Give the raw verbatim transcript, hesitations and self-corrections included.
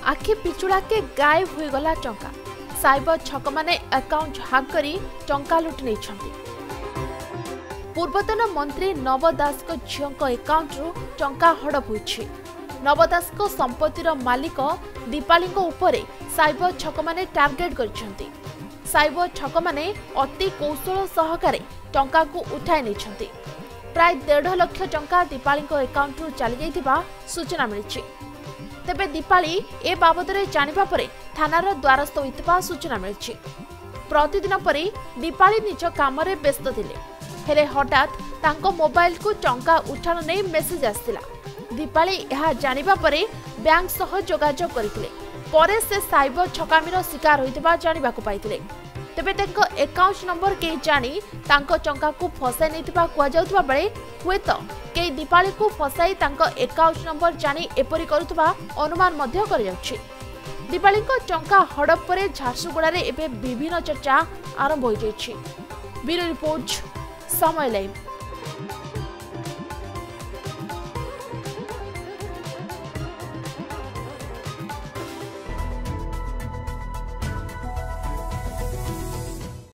आखि पिचुड़ा के गायब हो गला टंका। साइबर छक माने अकाउंट हैक करी टंका लुटि नहीं। पूर्वतन मंत्री नव दास को झियों अकाउंट रु टंका हड़प होइछि। नव दास को संपत्तिर मालिक दीपाली को उपरे साइबर छक माने टार्गेट करछंती। साइबर छक माने अति कौशल सहकारे टंका को उठाई नहीं। प्राय डेढ़ लाख टंका दीपाली को अकाउंट रु चली जाइथिबा सूचना मिलिछि। तेबे दीपाली ए बाबदरे जानिबा परे थानार द्वारस्थ होइतिबा सूचना मिलिछि। प्रतिदिन परी दीपाली निज काम रे व्यस्त थिले, हेले हठात तांको मोबाइल को टंका उठाण नै मेसेज आस्तिला। दीपाली यह जानिबा परे बैंक सह जोगाजोग करथिले। परे से साइबर ठकामीर शिकार होइतिबा जानिबाकु पाइथिले। तेबे तांको अकाउंट नंबर के जानी तांको टंका को फसाई नैतिबा कुआ जाउतबा बेले हुएत के दीपाली को फसाई तांको अकाउंट नंबर जानी एपरि करुतबा अनुमान मध्य कर जाउछि। दीपाली को टंका हड़प परे झारसुगुड़ा रे एबे विभिन्न चर्चा आरंभ हो जाइछि। Bureau report Samay live.